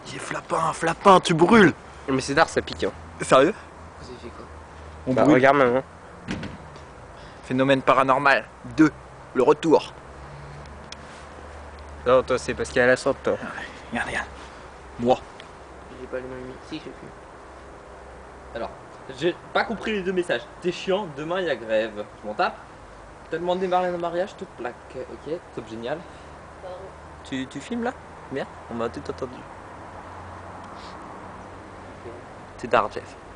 dit Flapin, tu brûles. Mais c'est tard, ça pique. Hein. Sérieux? Vous avez fait quoi? On Bah, brûle. regarde maman. Phénomène paranormal 2, le retour. Non, toi, c'est parce qu'il y a la sorte, toi. Regarde. Moi. J'ai pas les mains humides. Si, j'ai fait. Alors, j'ai pas compris les deux messages. T'es chiant, demain il y a grève. Je m'en tape. T'as demandé Marlène en mariage, toute plaque. Ok, top génial. Tu filmes là? Merde, on m'a tout entendu. C'est tard, Jeff.